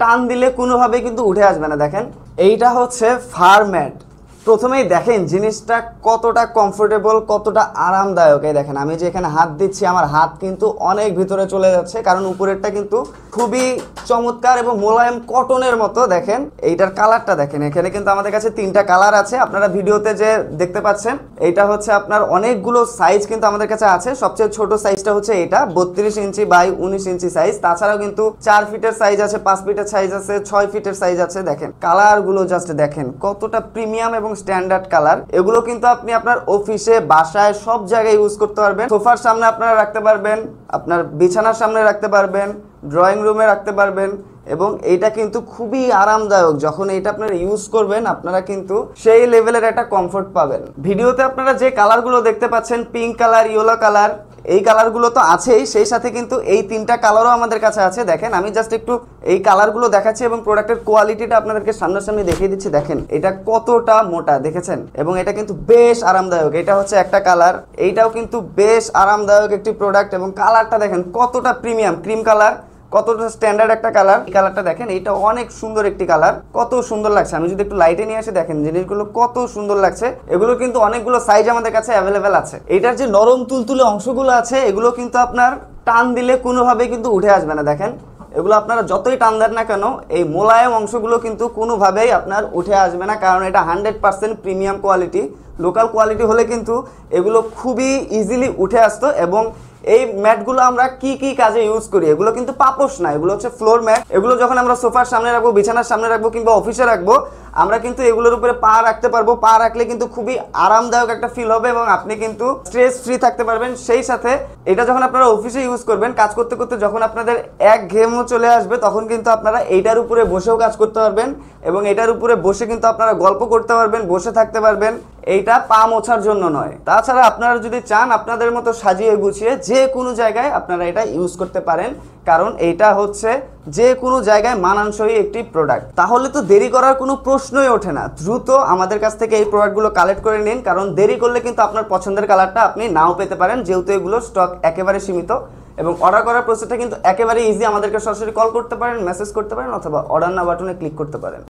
টান দিলে কোনোভাবে কিন্তু উঠে আসবে না। দেখেন এইটা হচ্ছে ফার ম্যাট। প্রথমেই দেখেন জিনিসটা কতটা কমফোর্টেবল, কতটা আরামদায়ক। এই দেখেন আমি যে এখানে হাত দিচ্ছি, আমার হাত কিন্তু অনেক ভিতরে চলে যাচ্ছে, কারণ উপরেরটা কিন্তু খুবই চমৎকার এবং মোলায়েম কটনের মতো। দেখেন এইটার কালারটা দেখেন, এখানে কিন্তু আমাদের কাছে 3টা কালার আছে, আপনারা ভিডিওতে যে দেখতে পাচ্ছেন। এইটা হচ্ছে আপনার অনেকগুলো সাইজ কিন্তু আমাদের কাছে আছে। সবচেয়ে ছোট সাইজটা হচ্ছে এটা 32 ইঞ্চি বাই 19 ইঞ্চি সাইজ। তাছাড়াও কিন্তু 4 ফিটের সাইজ আছে, 5 ফিটের সাইজ আছে, 6 ফিটের সাইজ আছে। দেখেন কালারগুলো জাস্ট দেখেন কতটা প্রিমিয়াম এবং স্ট্যান্ডার্ড কালার। এগুলো কিন্তু আপনি আপনার অফিসে, বাসায় সব জায়গায় ইউজ করতে পারবেন। সোফার সামনে আপনারা রাখতে পারবেন, আপনার বিছানার সামনে রাখতে পারবেন, ড্রয়িং রুমে রাখতে পারবেন। এবং এইটা কিন্তু খুবই আরামদায়ক। যখন এইটা আপনারা ইউজ করবেন আপনারা কিন্তু সেই লেভেলের একটা কমফোর্ট পাবেন। ভিডিওতে আপনারা যে কালারগুলো দেখতে পাচ্ছেন, পিঙ্ক কালার, ইয়েলো কালার, এই কালারগুলো তো আছেই, সেই সাথে কিন্তু এই 3টা কালারও আমাদের কাছে আছে। দেখেন আমি জাস্ট একটু এই কালারগুলো দেখাচ্ছি এবং প্রোডাক্টের কোয়ালিটিটা আপনাদেরকে সামনাসামনি দেখিয়ে দিচ্ছি। দেখেন এটা কতটা মোটা দেখেছেন, এবং এটা কিন্তু বেশ আরামদায়ক। এটা হচ্ছে একটা কালার, এইটাও কিন্তু বেশ আরামদায়ক একটি প্রোডাক্ট। এবং কালারটা দেখেন কতটা প্রিমিয়াম, ক্রিম কালার, কতটা স্ট্যান্ডার্ড একটা কালার। এই কালারটা দেখেন, এইটা অনেক সুন্দর একটি কালার, কত সুন্দর লাগছে। আমি যদি একটু লাইটে নিয়ে আসি, দেখেন জিনিসগুলো কত সুন্দর লাগছে। এগুলো কিন্তু অনেকগুলো সাইজ আমাদের কাছে অ্যাভেলেবেল আছে। এটার যে নরম তুলতুলে অংশগুলো আছে, এগুলো কিন্তু আপনার টান দিলে কোনোভাবে কিন্তু উঠে আসবে না। দেখেন এগুলো আপনারা যতই টান দেন না কেন, এই মোলায়েম অংশগুলো কিন্তু কোনোভাবেই আপনার উঠে আসবে না, কারণ এটা 100% প্রিমিয়াম কোয়ালিটি। লোকাল কোয়ালিটি হলে কিন্তু এগুলো খুবই ইজিলি উঠে আসতো। এবং এই ম্যাটগুলো আমরা কি কি কাজে ইউজ করি, এগুলো কিন্তু পাপোশ না, এগুলো হচ্ছে ফ্লোর ম্যাট। এগুলো যখন আমরা সোফার সামনে রাখবো, বিছানার সামনে রাখবো, কিংবা অফিসে রাখবো, আমরা কিন্তু এগুলোর উপরে পা রাখতে পারবো। পা রাখলে কিন্তু খুবই আরামদায়ক একটা ফিল হবে এবং আপনি কিন্তু স্ট্রেস ফ্রি থাকতে পারবেন। সেই সাথে এটা যখন আপনারা অফিসে ইউজ করবেন, কাজ করতে করতে যখন আপনাদের একঘেয়েমও চলে আসবে, তখন কিন্তু আপনারা এইটার উপরে বসেও কাজ করতে পারবেন এবং এটার উপরে বসে কিন্তু আপনারা গল্প করতে পারবেন, বসে থাকতে পারবেন। এইটা পা মোছার জন্য নয়। তাছাড়া আপনারা যদি চান আপনাদের মতো সাজিয়ে গুছিয়ে যে কোনো জায়গায় আপনারা এটা ইউজ করতে পারেন, কারণ এইটা হচ্ছে যে কোনো জায়গায় মানানসই একটি প্রোডাক্ট। তাহলে তো দেরি করার কোনো প্রশ্নই ওঠে না, দ্রুত আমাদের কাছ থেকে এই প্রোডাক্টগুলো কালেক্ট করে নিন, কারণ দেরি করলে কিন্তু আপনার পছন্দের কালারটা আপনি নাও পেতে পারেন, যেহেতু এগুলো স্টক একেবারে সীমিত। এবং অর্ডার করার প্রসেসটা কিন্তু একেবারে ইজি। আমাদেরকে সরাসরি কল করতে পারেন, মেসেজ করতে পারেন, অথবা অর্ডার নাও বাটনে ক্লিক করতে পারেন।